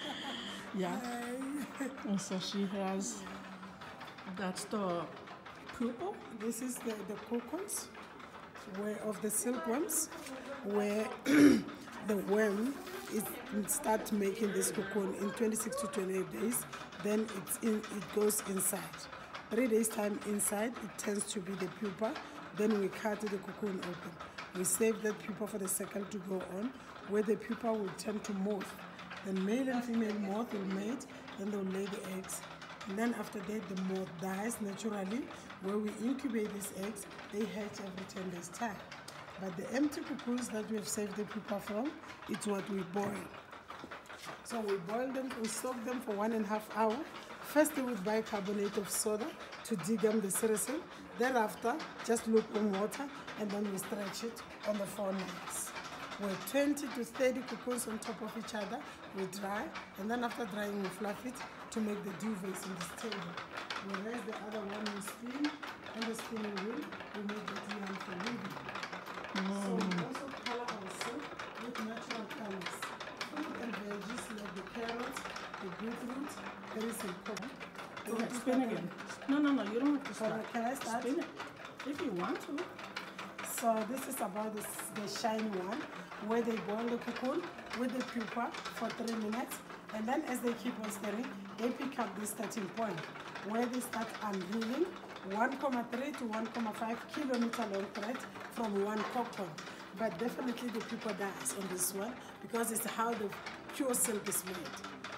Yeah. And so she has, that's the pupil. This is the cocoons of the silkworms, where the worm start making this cocoon in 26 to 28 days. Then it goes inside. 3 days time inside, it tends to be the pupa. Then we cut the cocoon open. We save that pupa for the second to go on, where the pupa will turn to moth. The male and female moth will mate, then they'll lay the eggs. And then after that, the moth dies naturally. Where we incubate these eggs, they hatch every 10 days time. But the empty cocoons that we have saved the pupa from, it's what we boil. So we boil them, we soak them for 1.5 hours. Firstly with bicarbonate of soda to degum the sericin. Thereafter, just lukewarm water, and then we stretch it on the 4 nights. We're 20 to 30 cocoons on top of each other. We dry, and then after drying, we fluff it to make the duvets in this table. We raise the other one in spin, and the spinning wheel, we make the yarn for weaving. So we also color our silk with natural colors. Fruit and veggies like the carrots, the beetroot, there is some coconut. Go ahead, spin again. No, you don't have to start. Can I start? Spin it, if you want to. So this is about the shiny one, where they boil the cocoon with the pupa for 3 minutes, and then as they keep on stirring, they pick up this starting point, where they start unreeling 1.3 to 1.5 kilometer long thread from one cocoon. But definitely the pupa dies on this one, because it's how the pure silk is made.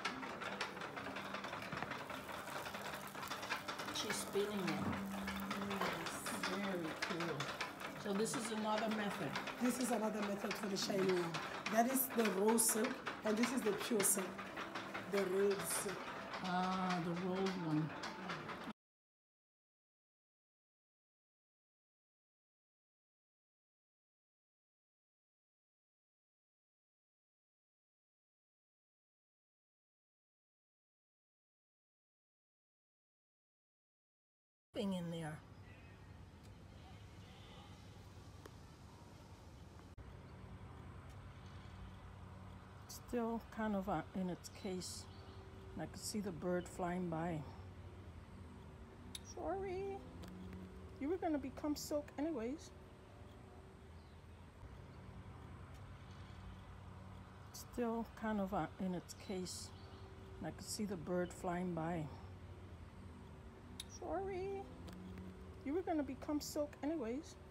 She's spinning it. Very cool. So this is another method. This is another method for the shiny one. That is the rose silk, and this is the pure silk, the red silk. Ah, the rolled one. In there. Still kind of in its case. I could see the bird flying by. Sorry. You were going to become silk anyways. Still kind of in its case. I could see the bird flying by. Sorry. You were going to become silk anyways.